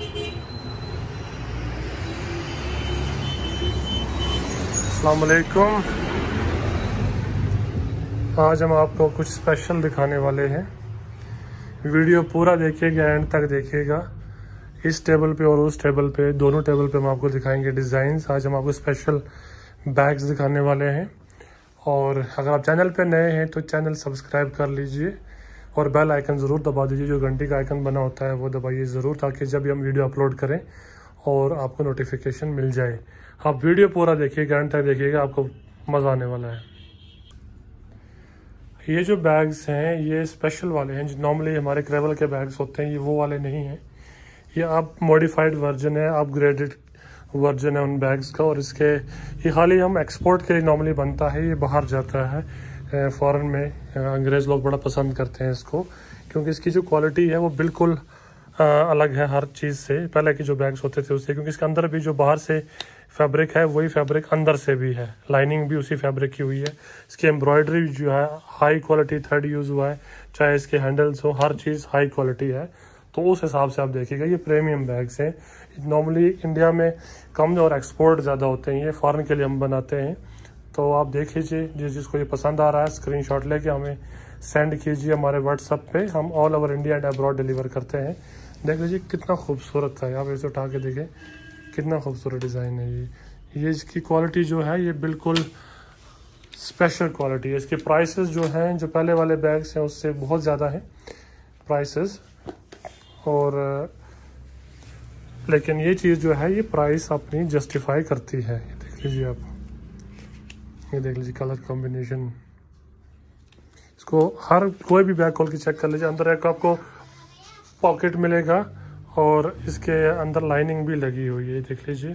अस्सलाम वालेकुम। आज हम आपको कुछ स्पेशल दिखाने वाले हैं। वीडियो पूरा देखिएगा, एंड तक देखिएगा। इस टेबल पे और उस टेबल पे, दोनों टेबल पे हम आपको दिखाएंगे डिज़ाइंस। आज हम आपको स्पेशल बैग्स दिखाने वाले हैं। और अगर आप चैनल पे नए हैं तो चैनल सब्सक्राइब कर लीजिए और बेल आइकन ज़रूर दबा दीजिए। जो घंटी का आइकन बना होता है वो दबाइए ज़रूर, ताकि जब भी हम वीडियो अपलोड करें और आपको नोटिफिकेशन मिल जाए। आप वीडियो पूरा देखिएगा, एंड तक देखिएगा, आपको मज़ा आने वाला है। ये जो बैग्स हैं ये स्पेशल वाले हैं। जो नॉर्मली हमारे क्रेवल के बैग्स होते हैं ये वो वाले नहीं हैं। ये अब मॉडिफाइड वर्जन है, अपग्रेडेड वर्जन है उन बैग्स का। और इसके ये खाली हम एक्सपोर्ट के लिए नॉर्मली बनता है। ये बाहर जाता है फॉरेन में। अंग्रेज़ लोग बड़ा पसंद करते हैं इसको, क्योंकि इसकी जो क्वालिटी है वो बिल्कुल अलग है हर चीज़ से। पहले के जो बैग्स होते थे उससे, क्योंकि इसके अंदर भी जो बाहर से फैब्रिक है वही फैब्रिक अंदर से भी है। लाइनिंग भी उसी फैब्रिक की हुई है। इसकी एम्ब्रॉयडरी जो है हाई क्वालिटी थ्रेड यूज़ हुआ है, चाहे इसके हैंडल्स हो, हर चीज़ हाई क्वालिटी है। तो उस हिसाब से आप देखिएगा ये प्रीमियम बैग्स हैं। नॉर्मली इंडिया में कम और एक्सपोर्ट ज़्यादा होते हैं, ये फ़ॉरेन के लिए हम बनाते हैं। तो आप देख लीजिए, जिसको ये पसंद आ रहा है स्क्रीनशॉट लेके हमें सेंड कीजिए हमारे व्हाट्सएप पे। हम all over India and abroad deliver करते हैं। देख लीजिए कितना खूबसूरत है, आप इसे उठा के देखें कितना खूबसूरत डिज़ाइन है ये इसकी क्वालिटी जो है ये बिल्कुल स्पेशल क्वालिटी है। इसके प्राइसेस जो हैं, जो पहले वाले बैग्स हैं उससे बहुत ज़्यादा हैं प्राइसेस। और लेकिन ये चीज़ जो है ये प्राइस अपनी जस्टिफाई करती है। ये देख लीजिए आप, ये देख लीजिए कलर कॉम्बिनेशन। इसको हर कोई भी बैग खोल के चेक कर लीजिए। अंदर एक आपको पॉकेट मिलेगा और इसके अंदर लाइनिंग भी लगी हुई है, देख लीजिए।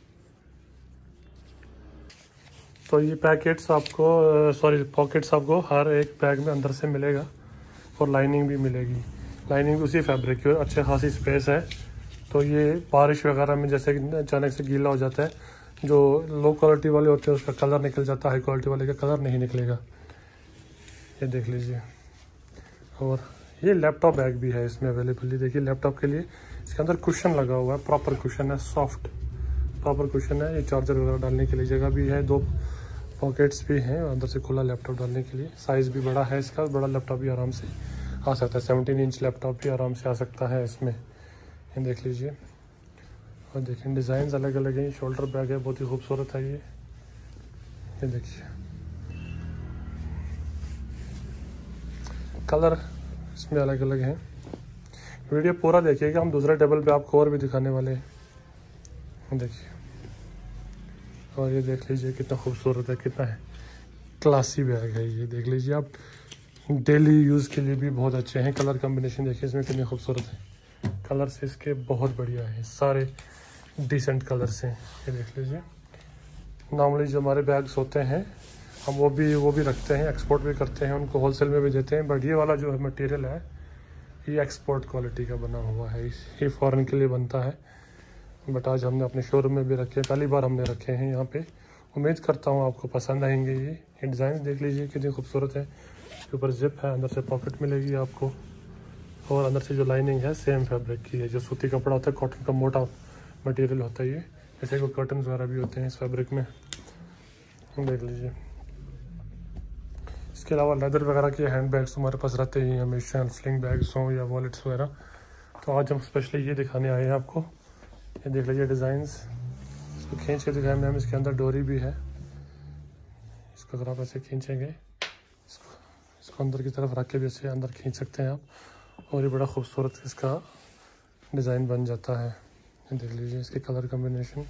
तो ये पैकेट्स आपको पॉकेट्स आपको हर एक बैग में अंदर से मिलेगा और लाइनिंग भी मिलेगी। लाइनिंग भी उसी फैब्रिक की, अच्छे खासी स्पेस है। तो ये बारिश वगैरह में जैसे अचानक से गीला हो जाता है, जो लो क्वालिटी वाले होते हैं उसका कलर निकल जाता है, हाई क्वालिटी वाले का कलर नहीं निकलेगा। ये देख लीजिए। और ये लैपटॉप बैग भी है इसमें अवेलेबल। ये देखिए लैपटॉप के लिए इसके अंदर कुशन लगा हुआ है, प्रॉपर कुशन है, सॉफ्ट प्रॉपर कुशन है। ये चार्जर वगैरह डालने के लिए जगह भी है, दो पॉकेट्स भी हैं, अंदर से खुला लैपटॉप डालने के लिए। साइज़ भी बड़ा है इसका, बड़ा लैपटॉप भी आराम से आ सकता है। 17 इंच लैपटॉप भी आराम से आ सकता है इसमें। ये देख लीजिए। और देखिए डिज़ाइन अलग अलग हैं। शोल्डर बैग है, बहुत ही खूबसूरत है ये देखिए। कलर इसमें अलग अलग हैं। वीडियो पूरा देखिएगा, हम दूसरे टेबल पे आपको और भी दिखाने वाले हैं। देखिए, और ये देख लीजिए कितना खूबसूरत है, कितना है क्लासी बैग है ये। देख लीजिए आप, डेली यूज़ के लिए भी बहुत अच्छे हैं। कलर कॉम्बिनेशन देखिए इसमें कितने खूबसूरत है। कलर्स इसके बहुत बढ़िया हैं, सारे डिसेंट कलर्स हैं। ये देख लीजिए। नॉर्मली जो हमारे बैग्स होते हैं हम वो भी रखते हैं, एक्सपोर्ट भी करते हैं, उनको होलसेल में भी देते हैं। बट ये वाला जो मटेरियल है ये एक्सपोर्ट क्वालिटी का बना हुआ है, ये फ़ॉरेन के लिए बनता है। बट आज हमने अपने शोरूम में भी रखे, पहली बार हमने रखे हैं यहाँ पे। उम्मीद करता हूँ आपको पसंद आएंगे। ये डिज़ाइन देख लीजिए कितनी खूबसूरत है। इसके ऊपर जिप है, अंदर से पॉकेट मिलेगी आपको। और अंदर से जो लाइनिंग है सेम फैब्रिक की है, जो सूती कपड़ा होता है, कॉटन का मोटा मटेरियल होता है ये। जैसे कोई कर्टन वगैरह भी होते हैं इस फैब्रिक में, देख लीजिए। इसके अलावा लेदर वगैरह के हैंड बैग्स हमारे पास रहते ही हमेशा, स्लिंग बैग्स हों या वॉलेट्स वगैरह। तो आज हम स्पेशली ये दिखाने आए हैं आपको। ये देख लीजिए डिज़ाइंस। इसको खींच के दिखाएं मैम, इसके अंदर डोरी भी है। इसको अगर आप ऐसे खींचेंगे, इसको अंदर की तरफ रख के भी ऐसे अंदर खींच सकते हैं आप। और ये बड़ा खूबसूरत इसका डिज़ाइन बन जाता है। ये देख लीजिए इसके कलर कॉम्बिनेशन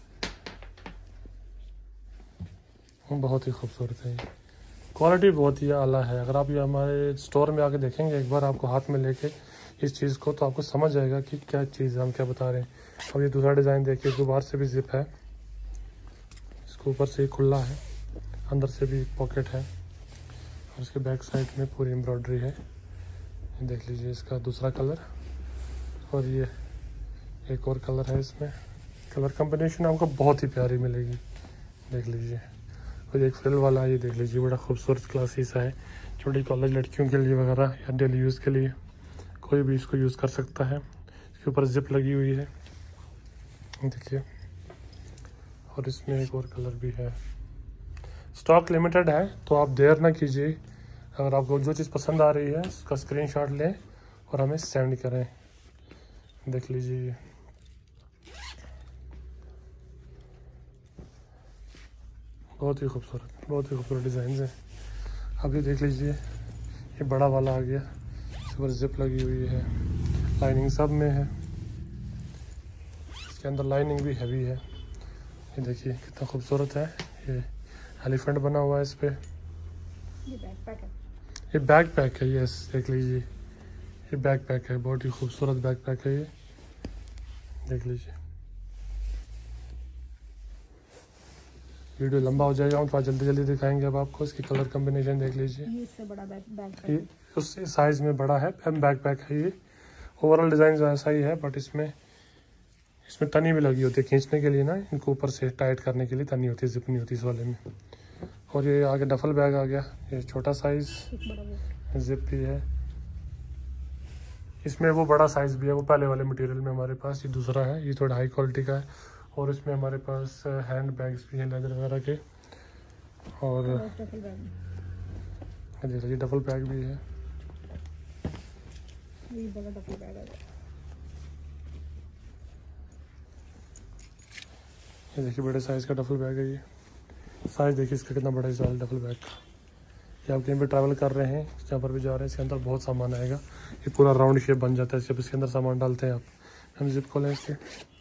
बहुत ही खूबसूरत है। क्वालिटी बहुत ही आला है। अगर आप ये हमारे स्टोर में आके देखेंगे एक बार, आपको हाथ में लेके इस चीज़ को, तो आपको समझ आएगा कि क्या चीज़ है, हम क्या बता रहे हैं। अब ये दूसरा डिज़ाइन देखिए, इसको बाहर से भी जिप है, इसको ऊपर से ही खुला है, अंदर से भी पॉकेट है, और इसके बैक साइड में पूरी एम्ब्रॉयडरी है। ये देख लीजिए इसका दूसरा कलर। और ये एक और कलर है इसमें। कलर कॉम्बिनेशन आपको बहुत ही प्यारी मिलेगी, देख लीजिए। और एक फ्रिल वाला, ये देख लीजिए बड़ा खूबसूरत क्लासी सा है। छोटी कॉलेज लड़कियों के लिए वगैरह या डेली यूज़ के लिए कोई भी इसको यूज़ कर सकता है। इसके ऊपर जिप लगी हुई है, देखिए। और इसमें एक और कलर भी है। स्टॉक लिमिटेड है, तो आप देर ना कीजिए। अगर आपको जो चीज़ पसंद आ रही है उसका स्क्रीनशॉट लें और हमें सेंड करें। देख लीजिए, बहुत ही खूबसूरत डिज़ाइन है। अभी देख लीजिए, ये बड़ा वाला आ गया, इस पर जिप लगी हुई है, लाइनिंग सब में है, इसके अंदर लाइनिंग भी हैवी है। ये देखिए कितना खूबसूरत है। ये एलिफेंट बना हुआ है इस पर। ये बैकपैक है, यस देख लीजिए, ये बैकपैक है, बहुत ही खूबसूरत बैकपैक है ये, देख लीजिए। वीडियो लंबा हो जाएगा, थोड़ा जल्दी दिखाएंगे अब आपको। इसकी कलर कॉम्बिनेशन देख लीजिए, इससे बड़ा बैग ये उससे साइज में बड़ा है, बैकपैक है ये। ओवरऑल डिज़ाइन ऐसा ही है, बट इसमें तनी भी लगी होती है खींचने के लिए ना, इनको ऊपर से टाइट करने के लिए तनी होती है, जिप नहीं होती इस वाले में। और ये आगे डफल बैग आ गया, ये छोटा साइज, जिप भी है इसमें, वो बड़ा साइज भी है, वो पहले वाले मटेरियल में हमारे पास। ये दूसरा है, ये थोड़ा हाई क्वालिटी का है। और इसमें हमारे पास हैंड बैग्स भी हैं लेदर वगैरह के। और ये डफल बैग भी है, ये बड़ा डफल बैग है। ये देखिए बड़े साइज़ का डफल बैग है। ये साइज़ देखिए इसका कितना बड़ा है डफल बैग का। ये आप कहीं पे ट्रैवल कर रहे हैं, जहाँ पर भी जा रहे हैं, इसके अंदर बहुत सामान आएगा। ये पूरा राउंड शेप बन जाता है जब इसके अंदर सामान डालते हैं आप। हम जिप खोलें इसके,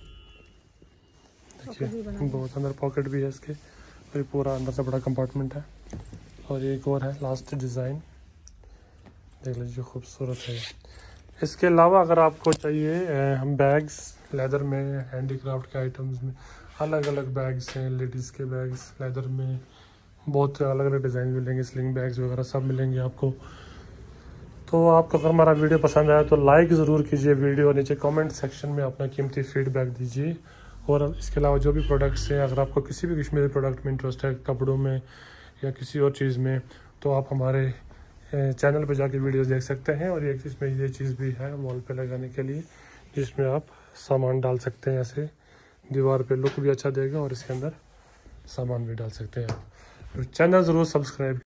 देखिए बहुत अंदर पॉकेट भी है इसके, और ये पूरा अंदर से बड़ा कंपार्टमेंट है। और ये एक और है लास्ट डिज़ाइन, देख लीजिए खूबसूरत है। इसके अलावा अगर आपको चाहिए हम बैग्स लेदर में, हैंडीक्राफ्ट के आइटम्स में अलग अलग बैग्स हैं, लेडीज़ के बैग्स लेदर में बहुत अलग अलग डिज़ाइन मिलेंगे, स्लिंग बैग्स वगैरह सब मिलेंगे आपको। तो आपको अगर हमारा वीडियो पसंद आया तो लाइक ज़रूर कीजिए वीडियो, और नीचे कमेंट सेक्शन में अपना कीमती फीडबैक दीजिए। और इसके अलावा जो भी प्रोडक्ट्स हैं, अगर आपको किसी भी कश्मीरी प्रोडक्ट में इंटरेस्ट है, कपड़ों में या किसी और चीज़ में, तो आप हमारे चैनल पे जाके वीडियो देख सकते हैं। और एक इसमें ये चीज़ भी है वॉल पे लगाने के लिए, जिसमें आप सामान डाल सकते हैं, ऐसे दीवार पे लुक भी अच्छा देगा, और इसके अंदर सामान भी डाल सकते हैं आप। तो चैनल ज़रूर सब्सक्राइब